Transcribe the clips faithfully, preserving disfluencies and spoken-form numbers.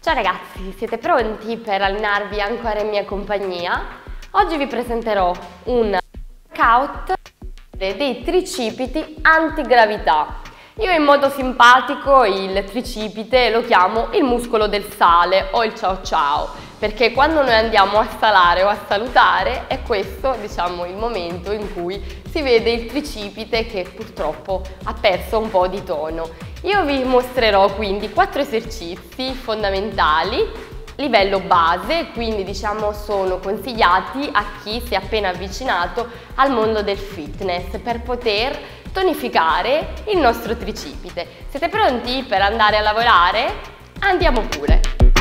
Ciao ragazzi, siete pronti per allenarvi ancora in mia compagnia? Oggi vi presenterò un workout dei tricipiti antigravità. Io in modo simpatico il tricipite lo chiamo il muscolo del sale o il ciao ciao, perché quando noi andiamo a salare o a salutare è questo, diciamo, il momento in cui si vede il tricipite che purtroppo ha perso un po' di tono. Io vi mostrerò quindi quattro esercizi fondamentali, livello base, quindi diciamo sono consigliati a chi si è appena avvicinato al mondo del fitness per poter tonificare il nostro tricipite. Siete pronti per andare a lavorare? Andiamo pure!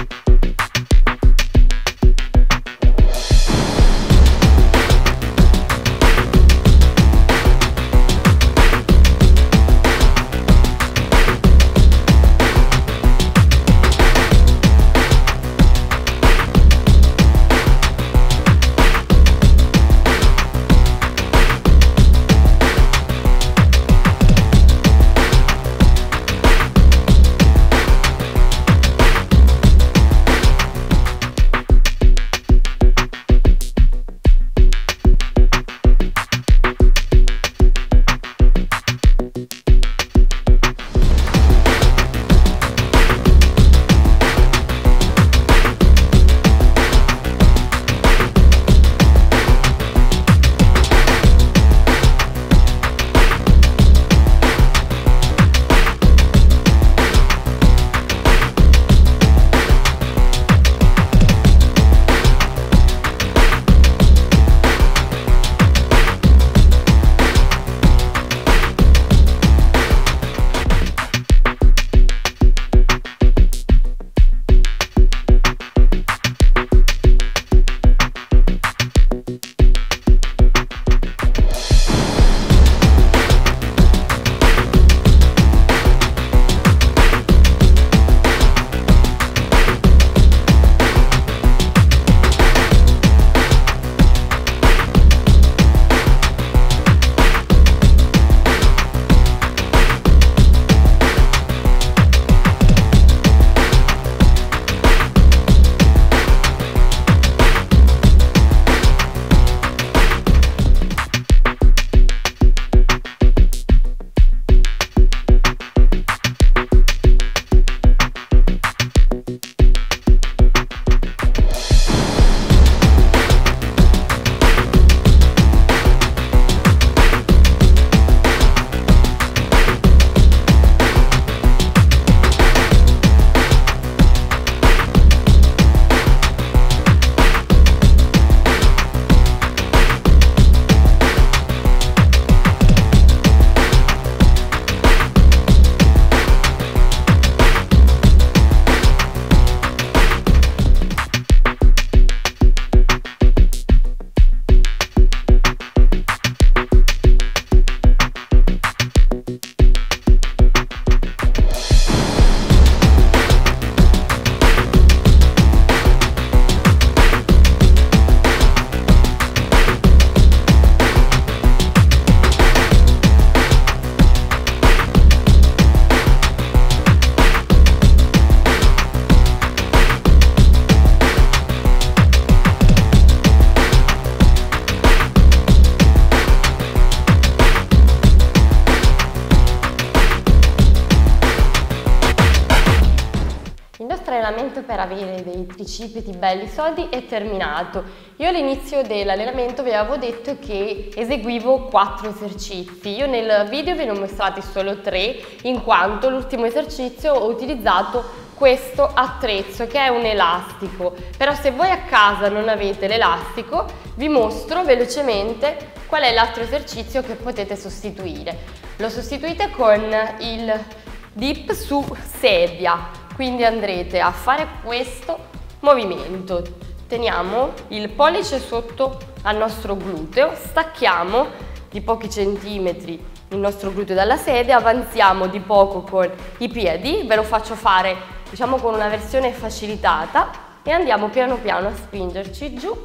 L'allenamento per avere dei tricipiti belli solidi è terminato. Io all'inizio dell'allenamento vi avevo detto che eseguivo quattro esercizi. Io nel video ve ne ho mostrati solo tre, in quanto l'ultimo esercizio ho utilizzato questo attrezzo che è un elastico. Però se voi a casa non avete l'elastico, vi mostro velocemente qual è l'altro esercizio che potete sostituire. Lo sostituite con il dip su sedia. Quindi andrete a fare questo movimento, teniamo il pollice sotto al nostro gluteo, stacchiamo di pochi centimetri il nostro gluteo dalla sedia, avanziamo di poco con i piedi, ve lo faccio fare diciamo con una versione facilitata e andiamo piano piano a spingerci giù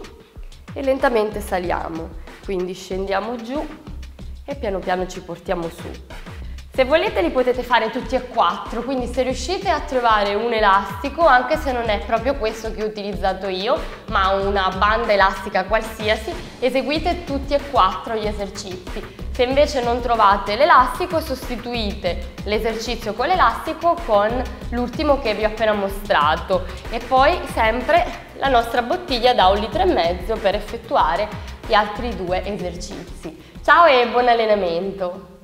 e lentamente saliamo, quindi scendiamo giù e piano piano ci portiamo su. Se volete li potete fare tutti e quattro, quindi se riuscite a trovare un elastico, anche se non è proprio questo che ho utilizzato io, ma una banda elastica qualsiasi, eseguite tutti e quattro gli esercizi. Se invece non trovate l'elastico, sostituite l'esercizio con l'elastico con l'ultimo che vi ho appena mostrato e poi sempre la nostra bottiglia da un litro e mezzo per effettuare gli altri due esercizi. Ciao e buon allenamento!